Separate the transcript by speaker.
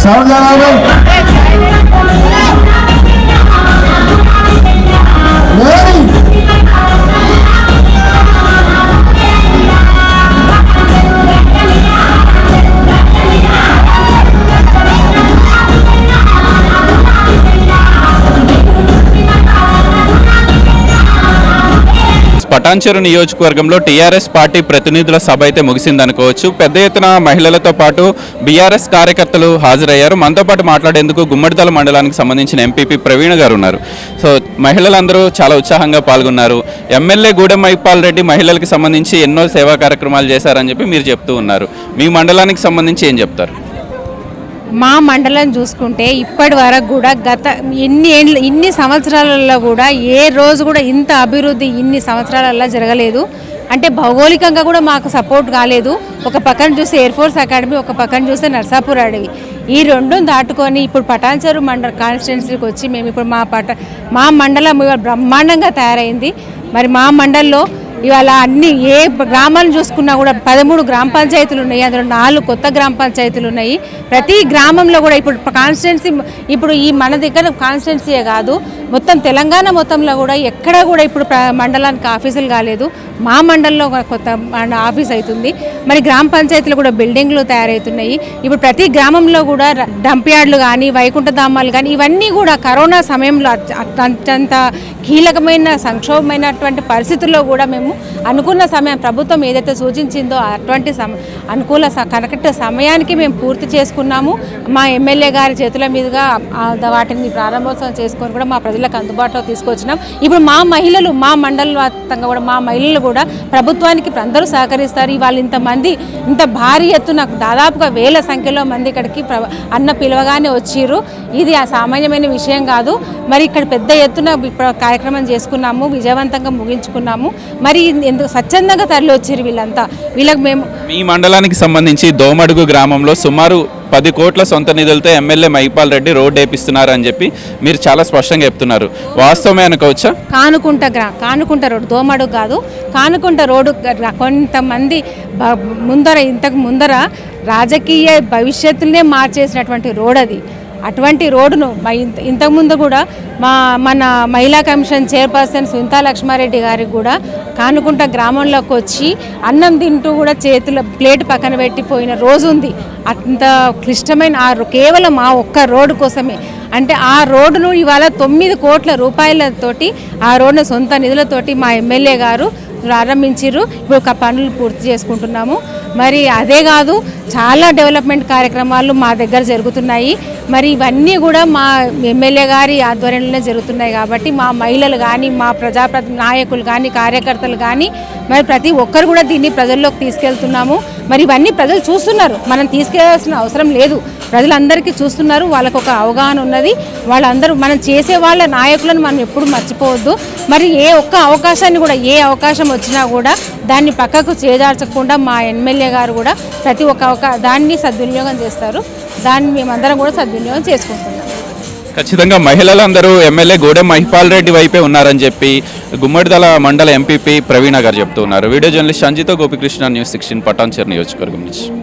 Speaker 1: Sound జనాలు
Speaker 2: పటాన్చెరు నియోజకవర్గంలో TRS party ప్రతినిధుల సభ అయితే ముగిసిందనుకోవచ్చు. పెద్ద ఎత్తున మహిళలతో పాటు బీఆర్ఎస్ కార్యకర్తలు హాజరయ్యారు. మనతో పాటు మాట్లాడేందుకు గుమ్మడిదల మండలానికి సంబంధించిన ఎంపీపీ ప్రవీణ గారు ఉన్నారు. సో మహిళలందరూ చాలా ఉత్సాహంగా పాల్గొన్నారు. ఎమ్మెల్యే గూడెం మైపాల్ రెడ్డి మహిళలకు సంబంధించి ఎన్నో సేవా కార్యక్రమాలు చేశారని చెప్పి మీరు చెప్తూ ఉన్నారు. మీ మండలానికి సంబంధించి ఏం చెప్తారు?
Speaker 3: మా మండలం చూసుకుంటే ఇప్పటి వరకు కూడా గత ఇన్ని సంవత్సరాలలో కూడా ఏ రోజు కూడా ఇంత అభివృద్ధి ఇన్ని సంవత్సరాలలో జరగలేదు. అంటే భౌగోళికంగా కూడా మాకు సపోర్ట్ కాలేదు. ఒక పక్కన చూస్తే ఎయిర్ ఫోర్స్ అకాడమీ, ఒక పక్కన చూస్తే నర్సాపూర్ అడవి, ఈ రెండు దాటుకొని ఇప్పుడు పటాన్చెరు మండల కాన్స్టిట్యున్సీకి వచ్చి మేము ఇప్పుడు మా మండలం బ్రహ్మాండంగా తయారైంది. మరి మా మండలంలో ఇవాళ అన్ని ఏ గ్రామాలను చూసుకున్నా కూడా 13 గ్రామ పంచాయతీలు ఉన్నాయి. అందులో 4 కొత్త గ్రామ పంచాయతీలు ఉన్నాయి. ప్రతి గ్రామంలో కూడా ఇప్పుడు కాన్స్టిట్యున్సీ ఇప్పుడు ఈ మన దగ్గర కాన్స్టిట్యున్సీయే కాదు, మొత్తం తెలంగాణ మొత్తంలో కూడా ఎక్కడ కూడా ఇప్పుడు మండలానికి ఆఫీసులు కాలేదు. మా మండలంలో కొత్త ఆఫీస్ అవుతుంది. మరి గ్రామ పంచాయతీలు కూడా బిల్డింగ్లు తయారవుతున్నాయి. ఇప్పుడు ప్రతి గ్రామంలో కూడా డంప్ యార్డ్లు కానీ, వైకుంఠధామాలు కానీ, ఇవన్నీ కూడా కరోనా సమయంలో అత్యంత కీలకమైన సంక్షోభమైనటువంటి పరిస్థితుల్లో కూడా మేము అనుకున్న సమయం ప్రభుత్వం ఏదైతే సూచించిందో అటువంటి అనుకూల కరెక్ట్ సమయానికి మేము పూర్తి చేసుకున్నాము. మా ఎమ్మెల్యే గారి చేతుల మీదుగా వాటిని ప్రారంభోత్సవం చేసుకొని కూడా మా ప్రజలకు అందుబాటులో తీసుకొచ్చినాం. ఇప్పుడు మా మహిళలు, మా మండల వ్యాప్తంగా కూడా మా మహిళలు కూడా ప్రభుత్వానికి అందరూ సహకరిస్తారు. ఇవాళ ఇంతమంది ఇంత భారీ ఎత్తున దాదాపుగా వేల సంఖ్యలో మంది ఇక్కడికి అన్న పిలవగానే వచ్చిర్రు. ఇది సామాన్యమైన విషయం కాదు. మరి ఇక్కడ పెద్ద ఎత్తున కార్యక్రమం చేసుకున్నాము, విజయవంతంగా ముగించుకున్నాము. మరి ఎందుకు స్వచ్ఛందంగా తరలి వచ్చారు వీళ్ళంతా. వీళ్ళకి మేము
Speaker 2: మీ మండలానికి సంబంధించి దోమడుగు గ్రామంలో సుమారు 10 కోట్ల సొంత నిధులతో ఎమ్మెల్యే మైపాల్ రెడ్డి రోడ్డు వేపిస్తున్నారు అని చెప్పి మీరు చాలా స్పష్టంగా చెప్తున్నారు. వాస్తవమే అనుకోవచ్చా?
Speaker 3: కానుకుంట రోడ్డు, దోమడుగు కాదు, కానుకుంట రోడ్డు. కొంతమంది ఇంతకు ముందర రాజకీయ భవిష్యత్తునే మార్చేసినటువంటి రోడ్ అది. అటువంటి రోడ్డును ఇంతకుముందు కూడా మన మహిళా కమిషన్ చైర్పర్సన్ సునీతా లక్ష్మారెడ్డి గారికి కూడా కానుకుంట గ్రామంలోకి వచ్చి అన్నం తింటూ కూడా చేతుల ప్లేట్ పక్కన పెట్టిపోయిన రోజు ఉంది. అంత క్లిష్టమైన కేవలం ఆ ఒక్క రోడ్డు కోసమే. అంటే ఆ రోడ్డును ఇవాళ 9 కోట్ల రూపాయలతోటి ఆ రోడ్డును సొంత నిధులతోటి మా ఎమ్మెల్యే గారు ప్రారంభించారు. ఇప్పుడు పనులు పూర్తి చేసుకుంటున్నాము. మరి అదే కాదు, చాలా డెవలప్మెంట్ కార్యక్రమాలు మా దగ్గర జరుగుతున్నాయి. మరి ఇవన్నీ కూడా మా ఎమ్మెల్యే గారి ఆధ్వర్యంలోనే జరుగుతున్నాయి. కాబట్టి మా మహిళలు కానీ, మా నాయకులు కానీ, కార్యకర్తలు కానీ, మరి ప్రతి ఒక్కరు కూడా దీన్ని ప్రజల్లోకి తీసుకెళ్తున్నాము. మరి ఇవన్నీ ప్రజలు చూస్తున్నారు, మనం తీసుకెళ్లాల్సిన అవసరం లేదు. ప్రజలందరికీ చూస్తున్నారు, వాళ్ళకు ఒక అవగాహన ఉన్నది. వాళ్ళందరూ మనం చేసే వాళ్ళ నాయకులను మనం ఎప్పుడు మర్చిపోవద్దు. మరి ఏ ఒక్క అవకాశాన్ని కూడా, ఏ అవకాశం వచ్చినా కూడా దాన్ని పక్కకు చేజార్చకుండా మా ఎమ్మెల్యే గారు కూడా ప్రతి ఒక్క దాన్ని సద్వినియోగం చేస్తారు. దాన్ని మేమందరం కూడా సద్వినియోగం చేసుకుంటున్నాం.
Speaker 2: ఖచ్చితంగా మహిళలందరూ ఎమ్మెల్యే గూడెం మైపాల్ రెడ్డి వైపే ఉన్నారని చెప్పి గుమ్మడిదల మండల ఎంపీపీ ప్రవీణ గారు చెప్తూ ఉన్నారు. Video journalist Sanjitha Gopikrishna, news 16 Patancheru నియోజకవర్గం నుంచి.